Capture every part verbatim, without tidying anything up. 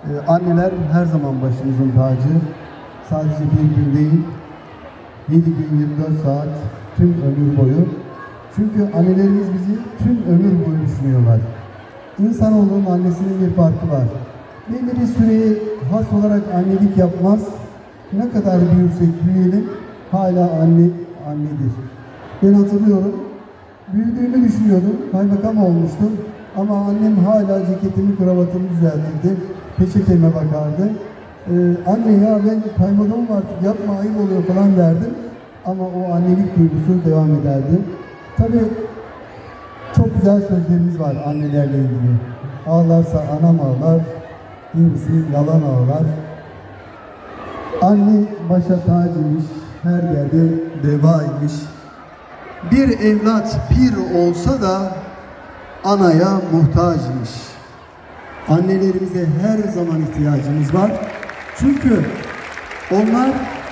Ee, anneler her zaman başımızın tacı. Sadece bir gün değil, yedi gün yirmi dört saat, tüm ömür boyu. Çünkü annelerimiz bizi tüm ömür boyu düşünüyorlar. İnsanoğlunun annesinin bir farkı var. Belli bir süreyi has olarak annelik yapmaz. Ne kadar büyürsek büyüyelim, hala anne annedir. Ben hatırlıyorum, büyüdüğümü düşünüyordum, kaymakam olmuştum. Ama annem hala ceketimi, kravatımı düzeltirdi, peçeteme bakardı. Ee, anne ya ben kaymakamım artık, yapma, ayıp oluyor falan derdim. Ama o annelik duygusu devam ederdi. Tabii çok güzel sözlerimiz var annelerle ilgili. Ağlarsa anam ağlar, kimisi yalan ağlar. Anne başa tacıymış, her yerde devaymış. Bir evlat pir olsa da anaya muhtacmış. Annelerimize her zaman ihtiyacımız var. Çünkü onlar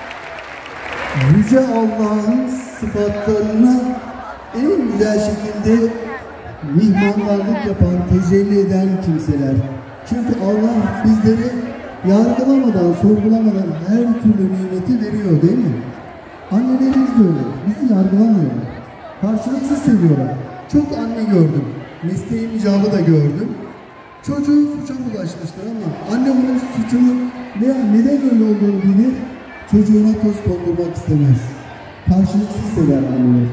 Yüce Allah'ın sıfatlarını en güzel şekilde mihmandarlık yapan, tecelli eden kimseler. Çünkü Allah bizleri yargılamadan, sorgulamadan her türlü nimeti veriyor değil mi? Annelerimiz de öyle. Bizi yargılamıyorlar. Karşılıksız seviyorlar. Çok anne gördüm. Mesleğim icabı da gördüm. Çocuğu suça bulaşmışlar ama anne onun suçunu veya neden öyle olduğunu bilir, çocuğuna toz kondurmak istemez. Karşılıksız sever anneler.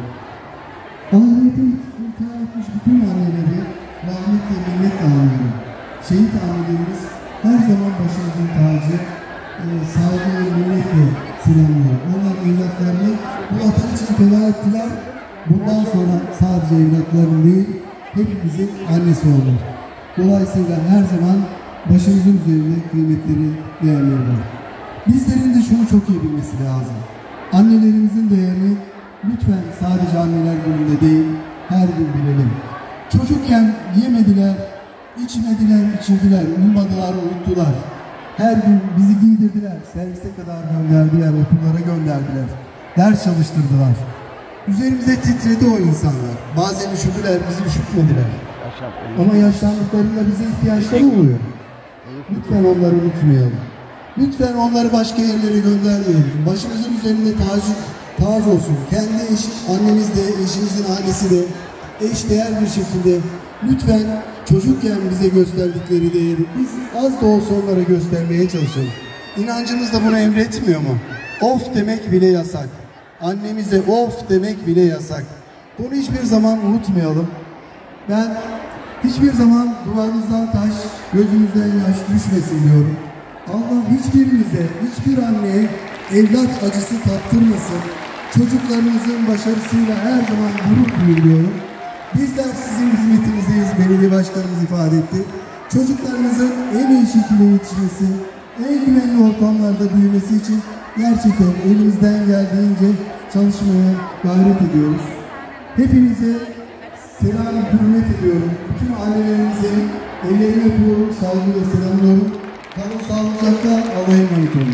Ahirete intihar etmiş bütün anneleri rahmetle minnetle anlıyorum. Şehit annelerimiz her zaman başımızın tacı, e, saygı ve minnetle selamlıyor. Onlar evlatlarını bu vatan için feda ettiler. Bundan sonra sadece evlatların değil, hepimizin annesi olur. Dolayısıyla her zaman başımızın üzerinde kıymetleri, değerleri var. Bizlerin de şunu çok iyi bilmesi lazım. Annelerimizin değerini lütfen sadece anneler gününde değil, her gün bilelim. Çocukken yemediler, içmediler, içirdiler, uyumadılar, uyuttular. Her gün bizi giydirdiler, servise kadar gönderdiler, okullara gönderdiler. Ders çalıştırdılar. Üzerimize titredi o insanlar. Bazen üşüdüler, bizi üşütmediler. Ama yaşlandıklarında bize ihtiyaçları oluyor. Lütfen onları unutmayalım. Lütfen onları başka yerlere göndermeyelim. Başımızın üzerinde tac, tac olsun. Kendi eş, annemiz de, eşimizin annesi de eşdeğer bir şekilde lütfen çocukken bize gösterdikleri değeri biz az da olsa onlara göstermeye çalışalım. İnancımız da bunu emretmiyor mu? Of demek bile yasak. Annemize of demek bile yasak. Bunu hiçbir zaman unutmayalım. Ben hiçbir zaman duvarınızdan taş, gözünüzden yaş düşmesin diyorum. Allah hiçbirinize, hiçbir anneye evlat acısı tattırmasın. Çocuklarınızın başarısıyla her zaman gurur duyuyorum. Bizler sizin hizmetinizdeyiz, belediye başkanımız ifade etti. Çocuklarınızın en iyi şekilde yetişmesi, en güvenli ortamlarda büyümesi için gerçekten elimizden geldiğince çalışmaya gayret ediyoruz. Hepinize selam, hürmet ediyorum. Bütün annelerimize ellerini öpüyorum, saygıyla selamlıyorum. Kalın sağlıcakla, Allah'a emanet olun.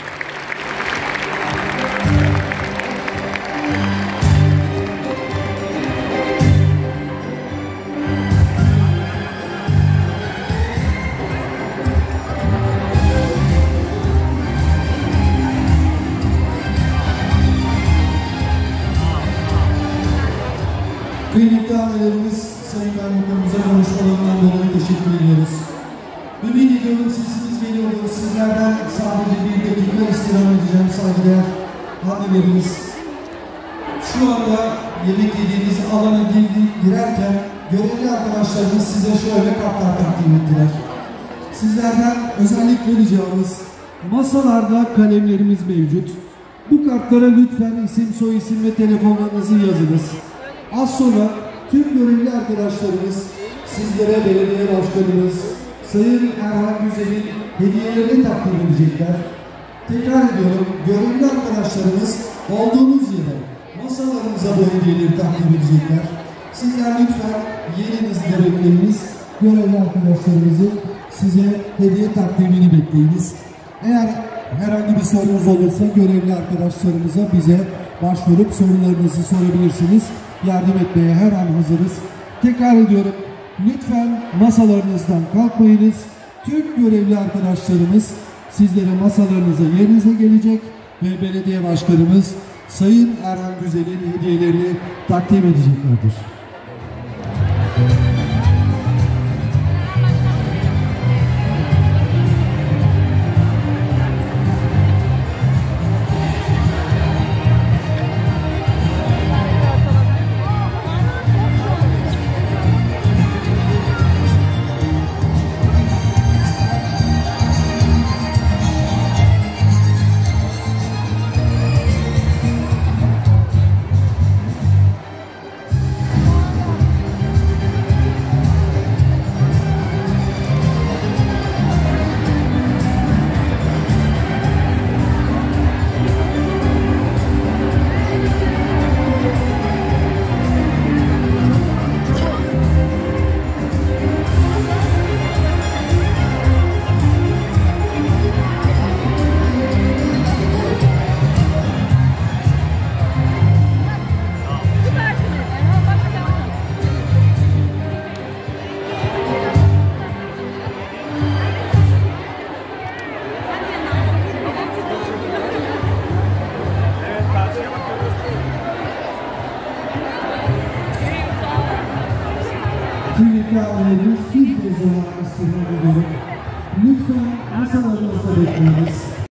Kıymetli annelerimiz, Sayın Kaymakamımıza konuşmalarından dolayı teşekkür ediyoruz. Ümit ediyorum sesiniz geliyordur. Sizlerden sadece bir dakika istirham edeceğim saygıdeğer annelerimiz. Şu anda yemek yediğiniz alana girdi, girerken görevli arkadaşlarımız size şöyle kartlar takdim ettiler. Sizlerden özellikle ricamız, masalarda kalemlerimiz mevcut. Bu kartlara lütfen isim, soyisim ve telefonlarınızı yazınız. Az sonra tüm görevli arkadaşlarımız, sizlere belediye başkanımız, Sayın Erhan Güzel'in hediyelerini takdim edecekler. Tekrar ediyorum, görevli arkadaşlarımız olduğunuz yere, masalarınıza bu hediyeleri takdim edecekler. Sizler lütfen yerinizde bekleyiniz, görevli arkadaşlarımızın size hediye takdimini bekleyiniz. Eğer herhangi bir sorunuz olursa görevli arkadaşlarımıza bize başvurup sorularınızı sorabilirsiniz. Yardım etmeye her an hazırız. Tekrar ediyorum, lütfen masalarınızdan kalkmayınız. tüm görevli arkadaşlarımız sizlere masalarınıza, yerinize gelecek ve belediye başkanımız Sayın Erhan Güzel'in hediyelerini takdim edeceklerdir. Kıymetli ailelerimiz bir kez daha istirham ediyorum. Lütfen masalarınızda bekleyiniz.